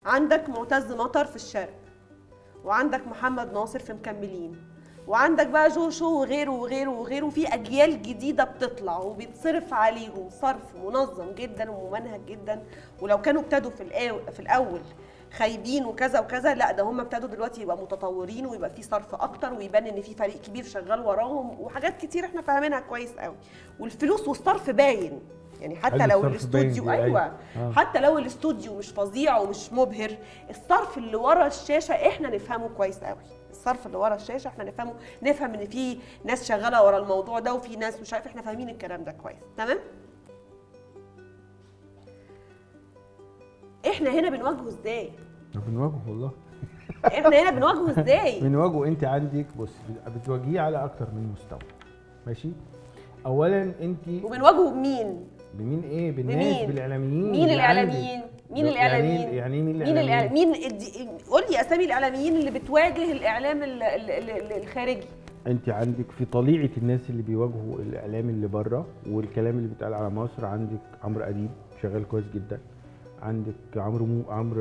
عندك معتز مطر في الشرق، وعندك محمد ناصر في مكملين، وعندك بقى جوشو وغيره وغيره وغيره. في اجيال جديده بتطلع وبيتصرف عليهم صرف منظم جدا وممنهج جدا. ولو كانوا ابتدوا في الاول خايبين وكذا وكذا، لا ده هم ابتدوا دلوقتي يبقى متطورين ويبقى في صرف اكتر ويبان ان في فريق كبير شغال وراهم وحاجات كتير احنا فاهمينها كويس قوي. والفلوس والصرف باين يعني، حتى لو الاستوديو ايوه حتى لو الاستوديو مش فظيع ومش مبهر، الصرف اللي ورا الشاشه احنا نفهمه كويس قوي. الصرف اللي ورا الشاشه احنا نفهمه، نفهم ان في ناس شغاله ورا الموضوع ده وفي ناس مش عارف، احنا فاهمين الكلام ده كويس. تمام. احنا هنا بنواجهه ازاي؟ بنواجهه والله. احنا هنا بنواجهه ازاي؟ بنواجهه. انت عندك بص بتواجهيه على اكتر من مستوى. ماشي. اولا انت وبنواجهه بمين؟ بمين ايه؟ بالناس، بالاعلاميين. مين الاعلاميين؟ مين الاعلاميين؟ يعني مين الاعلاميين؟ مين قول لي اسامي الاعلاميين اللي بتواجه الاعلام الخارجي. انت عندك في طليعه الناس اللي بيواجهوا الاعلام اللي بره والكلام اللي بيتقال على مصر، عندك عمرو اديب شغال كويس جدا، عندك عمرو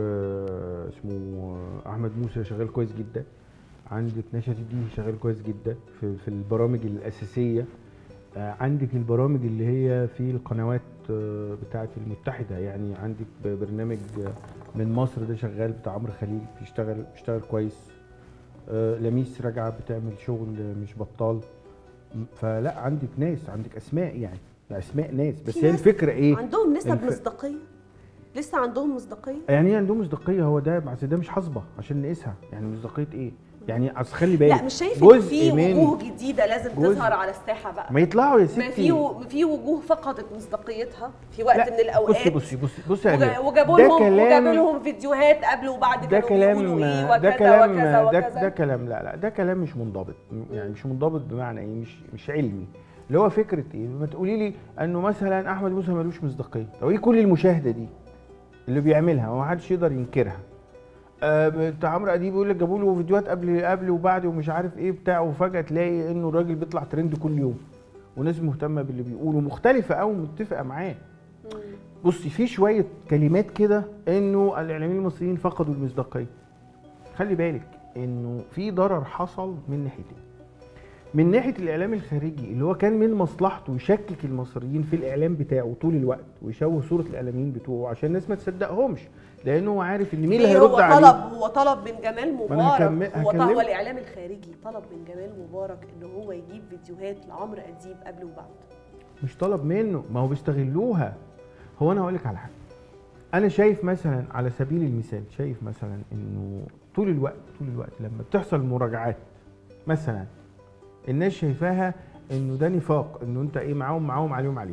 اسمه احمد موسى شغال كويس جدا، عندك نشأة الدين شغال كويس جدا في البرامج الاساسيه، عندك البرامج اللي هي في القنوات بتاعه المتحده، يعني عندك برنامج من مصر ده شغال بتاع عمرو خليل بيشتغل كويس، لميس راجعه بتعمل شغل مش بطال. فلا عندك ناس، عندك اسماء، يعني اسماء ناس. بس هي الفكره ايه؟ عندهم نسب مصداقيه، لسه عندهم مصداقيه. يعني ايه عندهم مصداقيه؟ هو ده بس ده مش حاسبه عشان نقيسها. يعني مصداقيه ايه؟ يعني اصل خلي بالك، لا مش شايف ان في وجوه جديده لازم تظهر على الساحه بقى؟ ما يطلعوا يا ستي. ما في وجوه فقدت مصداقيتها في وقت من الاوقات. بصي وجابوا لهم فيديوهات قبل وبعد ده كانوا بيقولوا ايه وكذا وكذا وكذا. ده كلام لا ده كلام مش منضبط. يعني مش منضبط بمعنى ايه؟ مش علمي. اللي هو فكره ايه؟ ما تقولي لي انه مثلا احمد موسى ملوش مصداقيه، طب ايه كل المشاهده دي اللي بيعملها وما حدش يقدر ينكرها؟ بتاع عمرو اديب بيقول لك جابوا له فيديوهات قبل وبعد ومش عارف ايه بتاع، وفجاه تلاقي انه الراجل بيطلع ترند كل يوم وناس مهتمه باللي بيقوله، مختلفه او متفقه معاه. بصي في شويه كلمات كده انه الاعلاميين المصريين فقدوا المصداقيه. خلي بالك انه في ضرر حصل من ناحيتين. من ناحيه الاعلام الخارجي اللي هو كان من مصلحته يشكك المصريين في الاعلام بتاعه طول الوقت ويشوه صوره الاعلاميين بتوعه عشان الناس ما تصدقهمش، لانه هو عارف ان مين اللي هيرد عليه. هو طلب من جمال مبارك، هو الاعلام الخارجي طلب من جمال مبارك ان هو يجيب فيديوهات لعمرو اديب قبل وبعد. مش طلب منه، ما هو بيستغلوها. هو انا هقول لك على حاجه، انا شايف مثلا على سبيل المثال، شايف مثلا انه طول الوقت لما بتحصل مراجعات مثلا الناس شايفاها انه ده نفاق، انه انت ايه معاهم عليهم،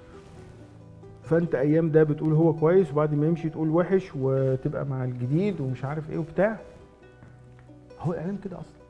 فانت ايام ده بتقول هو كويس وبعد ما يمشي تقول وحش وتبقى مع الجديد ومش عارف ايه وبتاع. هو الاعلام كده اصلا.